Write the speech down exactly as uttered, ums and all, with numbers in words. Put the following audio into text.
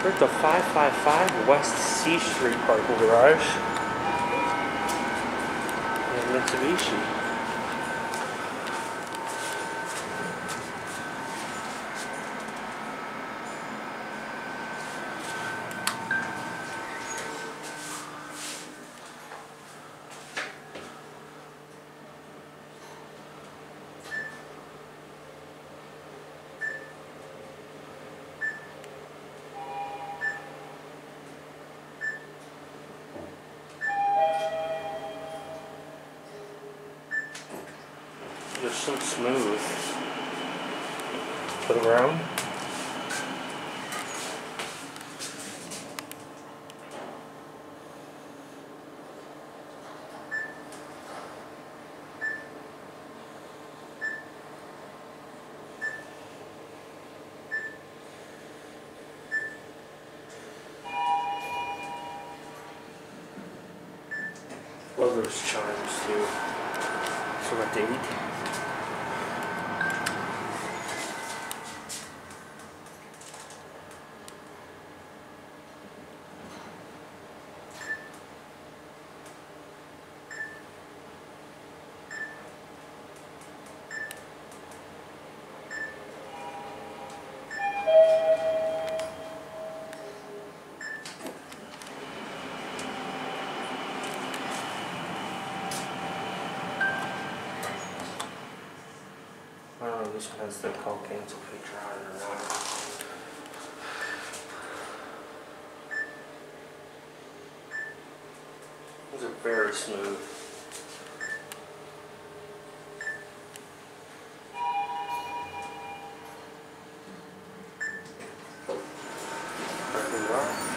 We're at the five five five West C Street parking garage in Mitsubishi. They're so smooth. Put them around. Love those chimes too. From a date. I don't know if this one has the call cancel feature on it or not. These are very smooth. Parking lot.